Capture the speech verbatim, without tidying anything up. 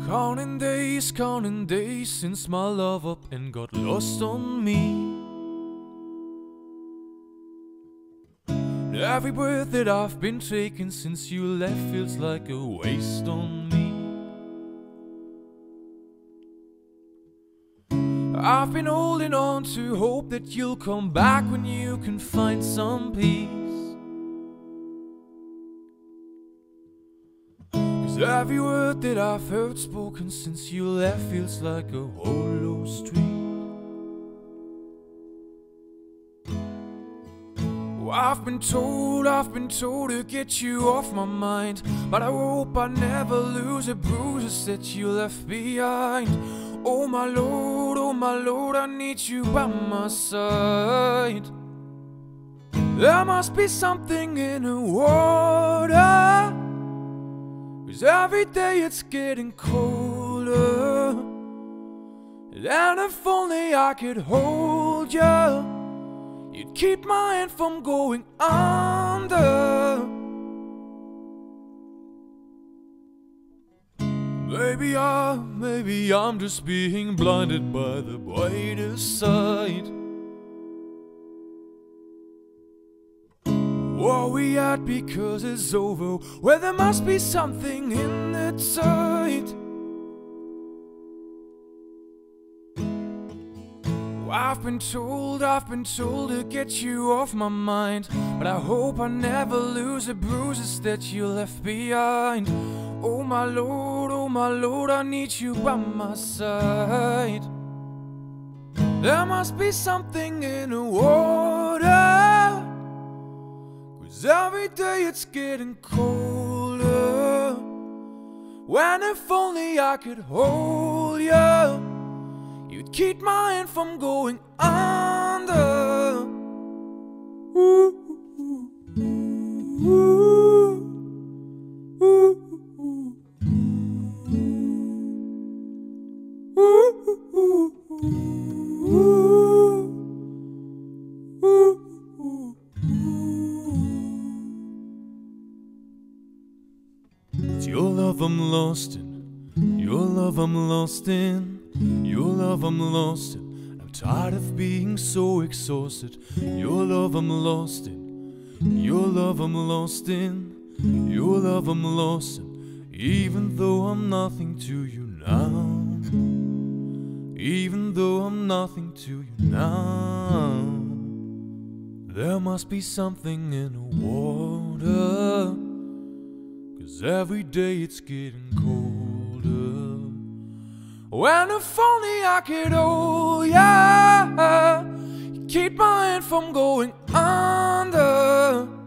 Counting days, counting days since my love up and got lost on me. Every breath that I've been taking since you left feels like a waste on me. I've been holding on to hope that you'll come back when you can find some peace. Cause every word that I've heard spoken since you left feels like a hollow street. I've been told, I've been told to get you off my mind, but I hope I never lose the bruises that you left behind. Oh my Lord, oh my Lord, I need you by my side. There must be something in the water, cause every day it's getting colder. And if only I could hold you, you'd keep my hand from going under. Maybe I, maybe I'm just being blinded by the brighter side. What we had because it's over, well there must be something in the tide. I've been told, I've been told to get you off my mind, but I hope I never lose the bruises that you left behind. Oh my Lord, oh my Lord, I need you by my side. There must be something in the water, cause every day it's getting colder. When if only I could hold you, you'd keep my hand from going under. Ooh, ooh, ooh, ooh, ooh, ooh, ooh. It's your love I'm lost in, your love I'm lost in, your love I'm lost in. I'm tired of being so exhausted. Your love I'm lost in, your love I'm lost in, your love I'm lost in. Even though I'm nothing to you now, even though I'm nothing to you now, there must be something in the water, cause every day it's getting colder. When if only I could hold ya, keep my hand from going under.